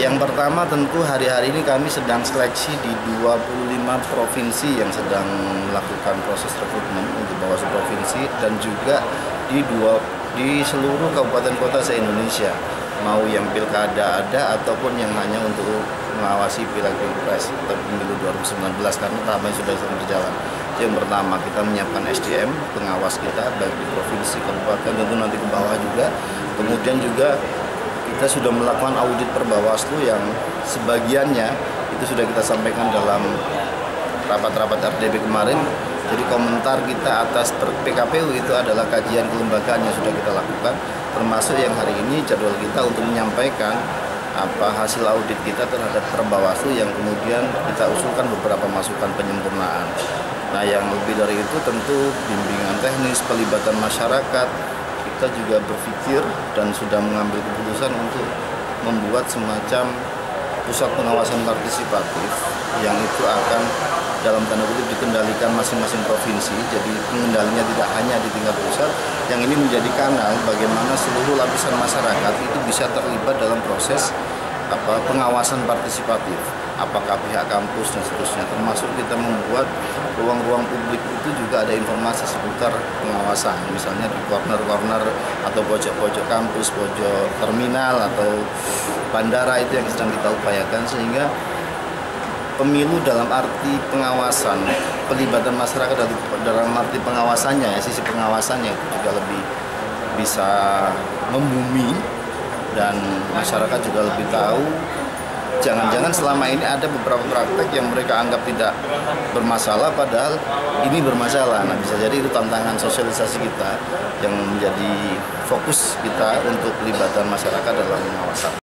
Yang pertama tentu hari-hari ini kami sedang seleksi di 25 provinsi yang sedang melakukan proses rekrutmen untuk Bawaslu provinsi dan juga di seluruh kabupaten kota se-Indonesia. Mau yang pilkada ada ataupun yang hanya untuk mengawasi pilek-pilpres atau pemilu 2019 karena tahapannya sudah berjalan. Yang pertama kita menyiapkan SDM pengawas kita baik di provinsi, kabupaten, tentu nanti ke bawah juga. Kemudian juga kita sudah melakukan audit per Bawaslu yang sebagiannya itu sudah kita sampaikan dalam rapat-rapat RDB kemarin. Jadi komentar kita atas PKPU itu adalah kajian kelembagaan yang sudah kita lakukan, termasuk yang hari ini jadwal kita untuk menyampaikan hasil audit kita terhadap per Bawaslu yang kemudian kita usulkan beberapa masukan penyempurnaan. Nah, yang lebih dari itu tentu bimbingan teknis, pelibatan masyarakat. Kita juga berpikir dan sudah mengambil keputusan untuk membuat semacam pusat pengawasan partisipatif yang itu akan dalam tanda kutip dikendalikan masing-masing provinsi. Jadi pengendalinya tidak hanya di tingkat pusat, yang ini menjadi kanal bagaimana seluruh lapisan masyarakat itu bisa terlibat dalam proses pengawasan partisipatif, apakah pihak kampus dan seterusnya, termasuk kita membuat ruang-ruang publik itu juga ada informasi seputar pengawasan, misalnya di corner-corner atau pojok-pojok kampus, pojok terminal atau bandara, itu yang sedang kita upayakan sehingga pemilu dalam arti pengawasan, pelibatan masyarakat dalam arti pengawasannya, sisi pengawasannya itu juga lebih bisa membumi dan masyarakat juga lebih tahu. Jangan-jangan selama ini ada beberapa praktek yang mereka anggap tidak bermasalah padahal ini bermasalah. Nah, bisa jadi itu tantangan sosialisasi kita yang menjadi fokus kita untuk pelibatan masyarakat dalam pengawasan.